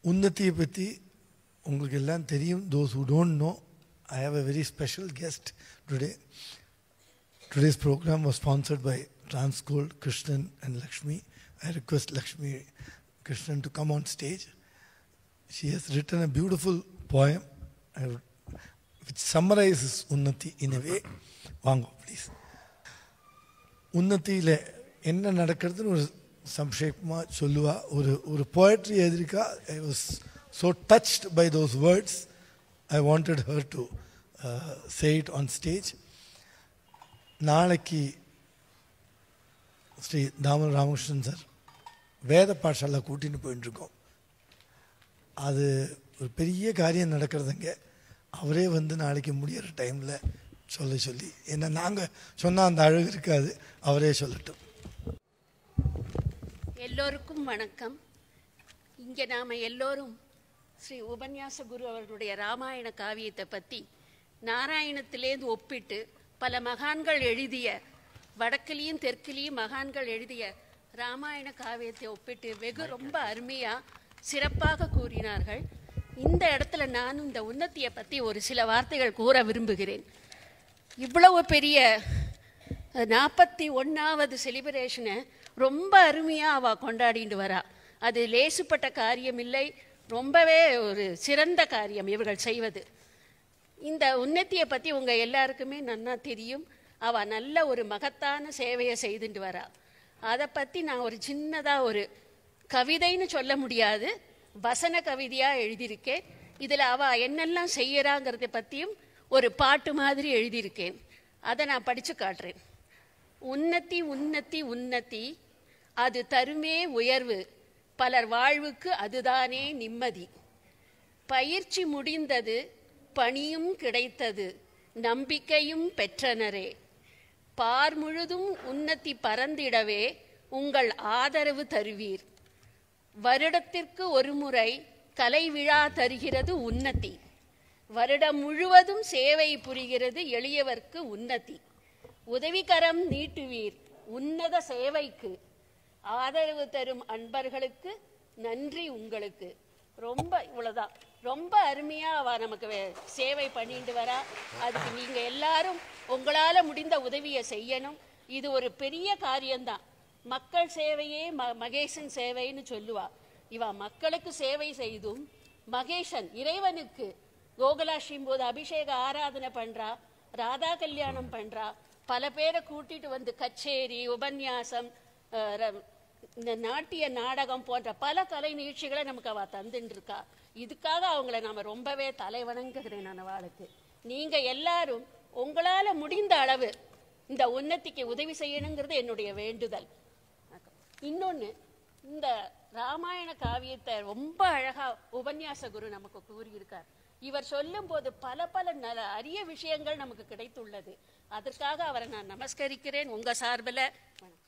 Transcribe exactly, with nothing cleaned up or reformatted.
Unnati patti ungalku ellam theriyum. Those who don't know, I have a very special guest today. Today's program was sponsored by Transgold, Krishnan and Lakshmi. I request Lakshmi Krishnan to come on stage. She has written a beautiful poem which summarizes Unnati in a way. Vango, please. Unnati le enna nadakradhu oru samshepama solluva oru oru poetry edhirika. I was so touched by those words. I wanted her to uh, say it on stage. நாளைக்கு ஸ்ரீ தாம Ramakrishnan sir வேத பாடசாலை கூட்டின்னு போயிட்டு இருக்கோம். அது ஒரு பெரிய காரியம் நடக்கிறதுங்க. அவரே வந்து நாளைக்கு முடிகிற டைமில் சொல்ல சொல்லி, ஏன்னா நாங்கள் சொன்னால் அந்த அழகு இருக்காது, அவரே சொல்லட்டும். எல்லோருக்கும் வணக்கம். இங்கே நாம் எல்லோரும் ஸ்ரீ உபன்யாச குரு அவர்களுடைய ராமாயண காவியத்தை பற்றி நாராயணத்திலேருந்து ஒப்பிட்டு பல மகான்கள் எழுதிய, வடக்கிலையும் தெற்கிலையும் மகான்கள் எழுதிய ராமாயண காவியத்தை ஒப்பிட்டு வெகு ரொம்ப அருமையாக சிறப்பாக கூறினார்கள். இந்த இடத்துல நானும் இந்த உன்னத்தியை பற்றி ஒரு சில வார்த்தைகள் கூற விரும்புகிறேன். இவ்வளவு பெரிய நாற்பத்தி ஒன்றாவது செலிப்ரேஷனை ரொம்ப அருமையாக அவள் கொண்டாடிட்டு வரா. அது லேசுப்பட்ட காரியம் இல்லை, ரொம்பவே ஒரு சிறந்த காரியம் இவர்கள் செய்வது. இந்த உன்னத்தியை பற்றி உங்கள் எல்லாருக்குமே நன்னா தெரியும். அவள் நல்ல ஒரு மகத்தான சேவையை செய்துட்டு வரா. அதை பற்றி நான் ஒரு சின்னதாக ஒரு கவிதைன்னு சொல்ல முடியாது, வசன கவிதையாக எழுதியிருக்கேன். இதில் அவள் என்னெல்லாம் செய்யறாங்கிறத பற்றியும் ஒரு பாட்டு மாதிரி எழுதியிருக்கேன். அதை நான் படித்து காட்டுறேன். உன்னத்தி உன்னத்தி உன்னத்தி அது தருமே உயர்வு, பலர் வாழ்வுக்கு அதுதானே நிம்மதி. பயிற்சி முடிந்தது, பணியும் கிடைத்தது, நம்பிக்கையும் பெற்றனரே. பார் முழுதும் உன்னத்தி பறந்திடவே உங்கள் ஆதரவு தருவீர். வருடத்திற்கு ஒரு முறை கலை விழா தருகிறது உன்னத்தி. வருடம் முழுவதும் சேவை புரிகிறது எளியவர்க்கு உன்னத்தி. உதவிகரம் நீட்டுவீர் உன்னத சேவைக்கு. ஆதரவு தரும் அன்பர்களுக்கு நன்றி உங்களுக்கு. ரொம்ப இவ்வளோதான். ரொம்ப அருமையாக அவள் நமக்கு சேவை பண்ணிட்டு வரா. அதுக்கு நீங்கள் எல்லாரும் உங்களால் முடிந்த உதவியை செய்யணும். இது ஒரு பெரிய காரியம்தான். மக்கள் சேவையே ம மகேசன் சேவைன்னு சொல்லுவா. இவா மக்களுக்கு சேவை செய்தும் மகேசன் இறைவனுக்கு கோகுலாஷ்டியம் போது அபிஷேக ஆராதனை பண்ணுறா, ராதா கல்யாணம் பண்ணுறா, பல பேரை கூட்டிட்டு வந்து கச்சேரி, உபன்யாசம், இந்த நாட்டிய நாடகம் போன்ற பல கலை நிகழ்ச்சிகளை நமக்கு அவள் தந்துட்டு இருக்கா. இதுக்காக அவங்கள நாம் ரொம்பவே தலை வணங்குகிறேன். நான் அவளுக்கு நீங்கள் எல்லாரும் உங்களால் முடிந்த அளவு இந்த உன்னத்திக்கு உதவி செய்யணுங்கிறது என்னுடைய வேண்டுதல். இன்னொன்று, இந்த ராமாயண காவியத்தை ரொம்ப அழகாக உபன்யாச குரு நமக்கு கூறியிருக்கார். இவர் சொல்லும் போது பல பல நல்ல அரிய விஷயங்கள் நமக்கு கிடைத்துள்ளது. அதற்காக அவரை நான் நமஸ்கரிக்கிறேன் உங்கள் சார்பில்.